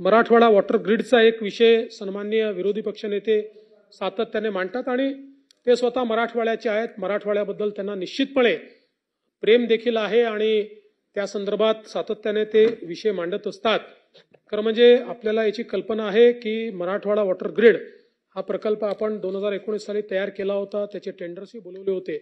Marathwada water ग्रिडचा एक विषय सन्माननीय विरोधी पक्षनेते सातत्याने मांडतात आणि ते स्वतः मराठवाड्याचे आहेत. मराठवाड्याबद्दल त्यांना निश्चितपणे प्रेम देखील आहे आणि त्या संदर्भात सातत्याने ते विषय मांडत असतात. खरं म्हणजे आपल्याला याची कल्पना आहे की मराठवाडा वॉटर ग्रिड हा प्रकल्प आपण 2019 साली तयार केला होता. त्याचे टेंडर्सही बोलवले होते.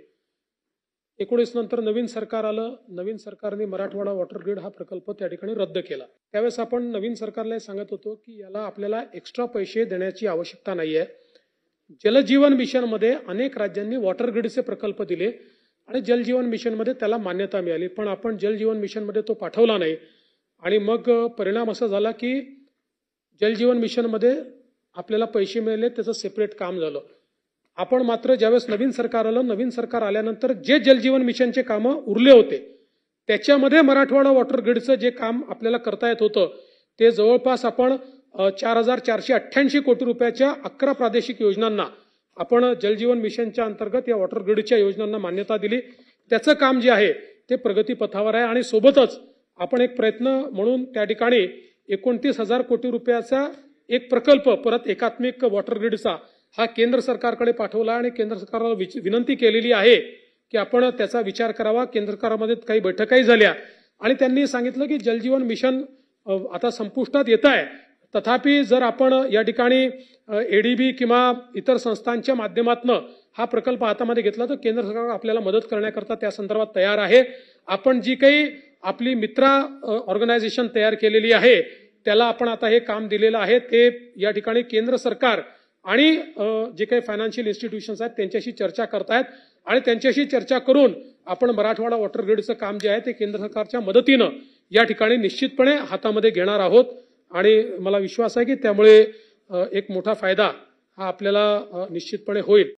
19 नंतर नवीन सरकार आलं. नवीन सरकारने मराठवाडा वॉटर ग्रिड हा प्रकल्प त्या ठिकाणी रद्द केला. त्यावेळेस आपण नवीन सरकारला सांगत होतो की याला आपल्याला एक्स्ट्रा पैसे देण्याची आवश्यकता नाहीये. जलजीवन मिशनमध्ये अनेक राज्यांनी वॉटर ग्रिडचे प्रकल्प दिले आणि जलजीवन मिशनमध्ये त्याला मान्यता मिळाली. पण आपण जलजीवन मिशनमध्ये तो पाठवला नाही आणि मग परिणाम असा झाला की जलजीवन मिशनमध्ये आपल्याला पैसे मिळाले, त्याचं सेपरेट काम झालं. आपण मात्र ज्यावेळेस नवीन सरकार आलं, नवीन सरकार आल्यानंतर जे जलजीवन मिशनचे कामं उरले होते त्याच्यामध्ये मराठवाडा वॉटर ग्रिडचं जे काम आपल्याला करता येत होतं ते जवळपास आपण 4,488 कोटी रुपयाच्या 11 प्रादेशिक योजनांना आपण जलजीवन मिशनच्या अंतर्गत या वॉटर ग्रिडच्या योजनांना मान्यता दिली. त्याचं काम जे आहे ते प्रगतीपथावर आहे आणि सोबतच आपण एक प्रयत्न म्हणून त्या ठिकाणी 29,000 कोटी रुपयाचा एक प्रकल्प परत एकात्मिक वॉटर ग्रिडचा हा केंद्र सरकारकडे पाठवला आणि केंद्र सरकारला विनंती केलेली आहे की आपण त्याचा विचार करावा. केंद्र सरकारमध्ये काही बैठकाही झाल्या आणि त्यांनी सांगितलं की जलजीवन मिशन आता संपुष्टात येत आहे. तथापि जर आपण या ठिकाणी एडीबी किंवा इतर संस्थांच्या माध्यमातून हा प्रकल्प हातामध्ये घेतला तर केंद्र सरकार आपल्याला मदत करण्याकरता त्या संदर्भात तयार आहे. आपण जी काही आपली मित्रा ऑर्गनायझेशन तयार केलेली आहे त्याला आपण आता हे काम दिलेलं आहे. ते या ठिकाणी केंद्र सरकार आणि जे काही फायनान्शियल इन्स्टिट्यूशन्स आहेत त्यांच्याशी चर्चा करतायत आणि त्यांच्याशी चर्चा करून आपण मराठवाडा वॉटर ग्रिडचं काम जे आहे ते केंद्र सरकारच्या मदतीनं या ठिकाणी निश्चितपणे हातामध्ये घेणार आहोत आणि मला विश्वास आहे की त्यामुळे एक मोठा फायदा हा आपल्याला निश्चितपणे होईल.